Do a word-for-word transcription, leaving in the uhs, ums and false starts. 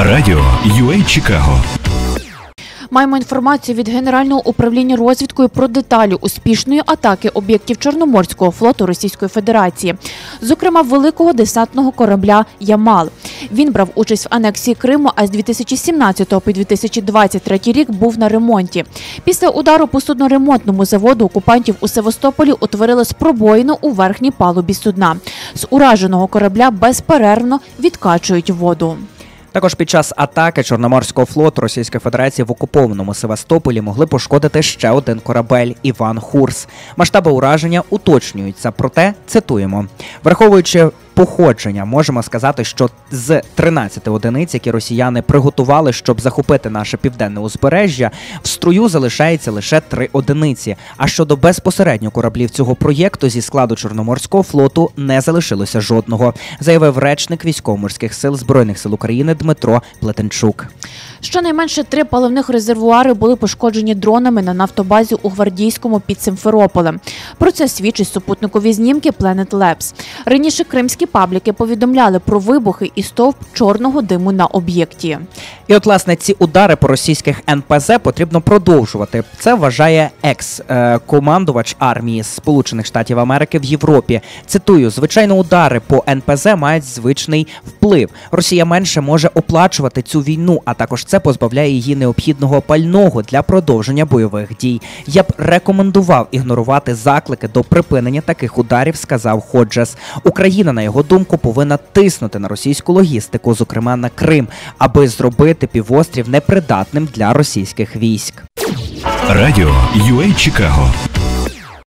Радіо ю ей Чикаго. Маємо інформацію від Генерального управління розвідкою про деталі успішної атаки об'єктів Чорноморського флоту Російської Федерації, зокрема великого десантного корабля «Ямал». Він брав участь в анексії Криму, а з дві тисячі сімнадцятого по дві тисячі двадцять третій рік був на ремонті. Після удару по судноремонтному заводу окупантів у Севастополі утворили пробоїну у верхній палубі судна. З ураженого корабля безперервно відкачують воду. Також під час атаки Чорноморського флоту Російської Федерації в окупованому Севастополі могли пошкодити ще один корабель «Іван Хурс». Масштаби ураження уточнюються, проте цитуємо. Враховуючи походження, можемо сказати, що з тринадцяти одиниць, які росіяни приготували, щоб захопити наше південне узбережжя, в струю залишається лише три одиниці. А щодо безпосередньо кораблів цього проєкту, зі складу Чорноморського флоту не залишилося жодного, заявив речник Військово-морських сил Збройних сил України Дмитро Плетенчук. Щонайменше три паливних резервуари були пошкоджені дронами на нафтобазі у Гвардійському під Симферополем. Про це свідчать супутникові знімки Planet Labs. Раніше кримські пабліки повідомляли про вибухи і стовп чорного диму на об'єкті. І от, власне, ці удари по російських ен пе зе потрібно продовжувати. Це вважає екс-командувач армії Сполучених Штатів Америки в Європі. Цитую, звичайно, удари по ен пе зе мають звичний вплив. Росія менше може оплачувати цю війну, а також це позбавляє її необхідного пального для продовження бойових дій. Я б рекомендував ігнорувати заклики до припинення таких ударів, сказав Ходжес. Україна, на його думку, повинна тиснути на російську логістику, зокрема на Крим, аби зробити півострів непридатним для російських військ. Радіо ю ей Чикаго.